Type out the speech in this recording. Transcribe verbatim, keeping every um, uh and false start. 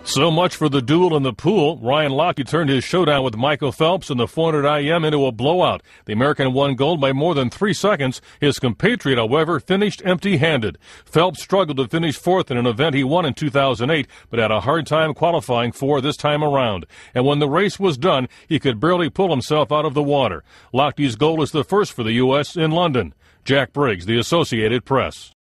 So much for the duel in the pool. Ryan Lochte turned his showdown with Michael Phelps in the four hundred I M into a blowout. The American won gold by more than three seconds. His compatriot, however, finished empty-handed. Phelps struggled to finish fourth in an event he won in two thousand eight, but had a hard time qualifying for this time around. And when the race was done, he could barely pull himself out of the water. Lochte's goal is the first for the U S in London. Jack Briggs, The Associated Press.